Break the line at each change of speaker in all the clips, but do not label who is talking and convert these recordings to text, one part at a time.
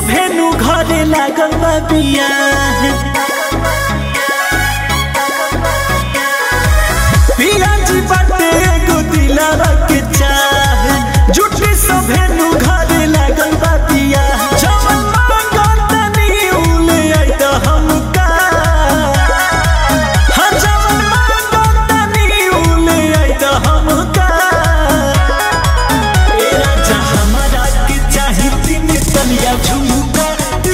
सभेनु घरे लागल बा बियाह पिया जी बाटे एगो दिलवा के चाह जुटी सभेनु घरे लागल बा बियाह जवन मांगतनी उले आई त हमका हर जवन मांगतनी उले आई त हमका ए राजा हमारा के चाही तीन तनिया झुमका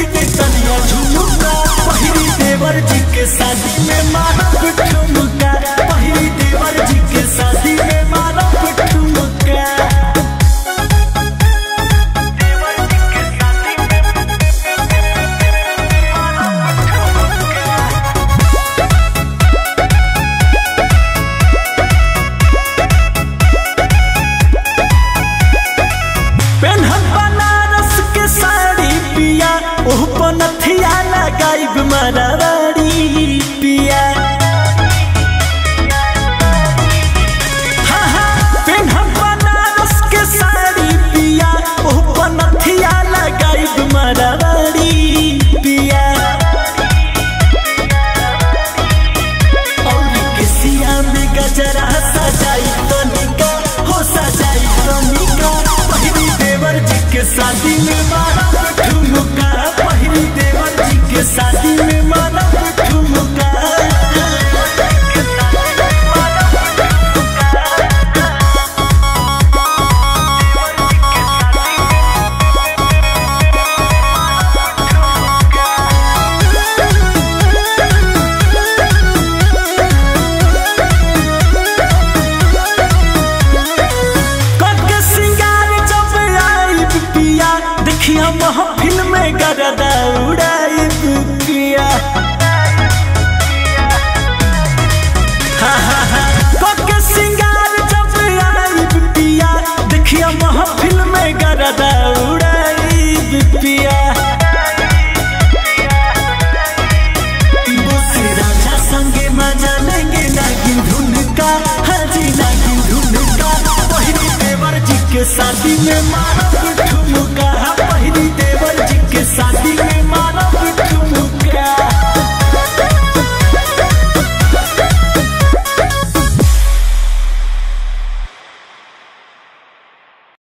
पहिरी देवर जी के शादी में मारब ठुमका पहिरी देवर जी के शादी में मारब ठुमका पेन्हल बनारस के साड़ी पिया ओह पनथिया लगाइब मरारी पिया पेन्हल बनारस के साड़ी पिया ओह पनथिया लगाइब मरारी पिया और किसिया में गजरा सजाई तनिका हो सजाई तनिका पहिरी देवर जी के शादी में मारब ठुमका पहिरी देवर जी के शादी में मारब ठुमका करके सिंगार जब आइब पिया देखिया महफिल में गरदा उड़ाइब पिया करके सिंगार जब आइब पिया देखिया महफिल में गरदा उड़ाइब पिया बोसी राजा संगे मजा लेंगे नागिन धुन का हाजी नागिन धुन का पहिरी देवर जी के शादी में मारा